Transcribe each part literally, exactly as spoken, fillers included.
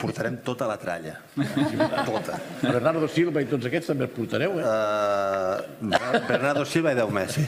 portarem tota la tralla. Tota. Bernardo Silva i tots aquests també els portareu, eh? Bernardo Silva i Déu Messi.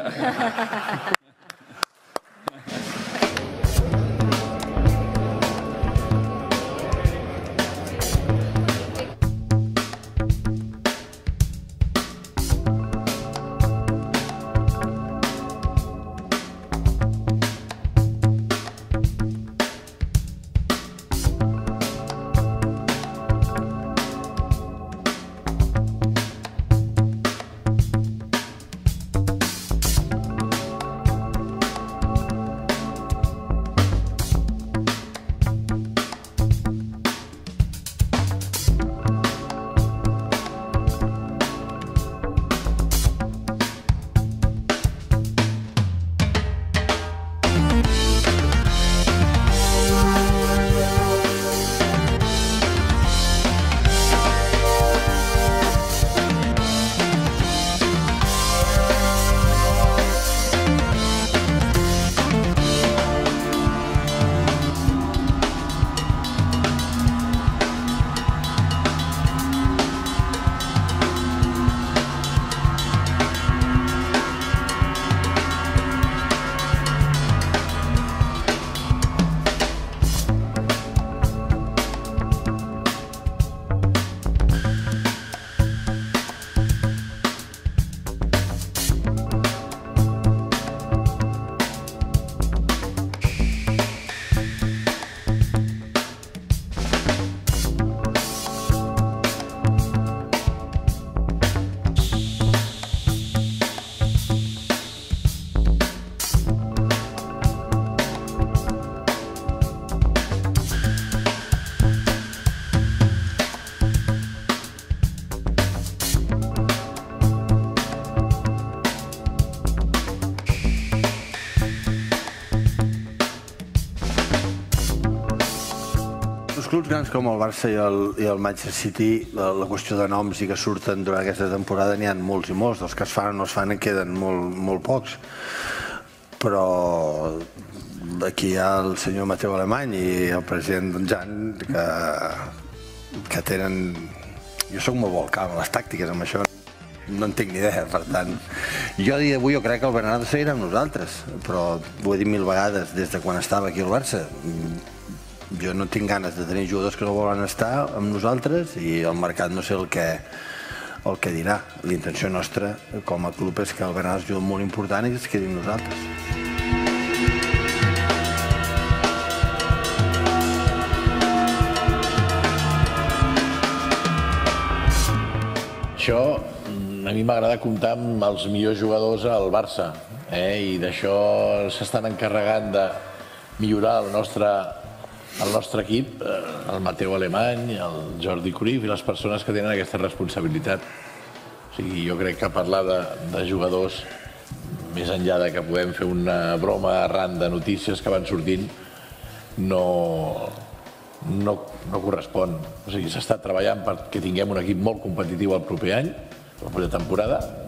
Els clubs grans com el Barça i el, i el Manchester City, la, la qüestió de noms i que surten durant aquesta temporada n'hi ha molts i molts. Els que es fan o no es fan en queden molt, molt pocs. Però aquí hi ha el senyor Mateu Alemany i el president Don Jan que, que tenen... Jo soc molt volcà amb les tàctiques, amb això no en tinc ni idea, per tant... Jo a dia d'avui jo crec que el Bernardo seguirà amb nosaltres, però ho he dit mil vegades des de quan estava aquí al Barça. Jo no tinc ganes de tenir jugadors que no volen estar amb nosaltres i el mercat no sé el que, el que dirà. La intenció nostra com a club és que el Bernardo és un jugador molt important i que es quedi amb nosaltres. Això, a mi m'agrada comptar amb els millors jugadors al Barça, eh? I d'això s'estan encarregant de millorar el nostre, el nostre equip, el Mateu Alemany, el Jordi Cruyff i les persones que tenen aquesta responsabilitat. O sigui, jo crec que parlar de, de jugadors, més enllà de que podem fer una broma arran de notícies que van sortint, no, no, no correspon. O sigui, s'està treballant perquè tinguem un equip molt competitiu el proper any, la propera temporada,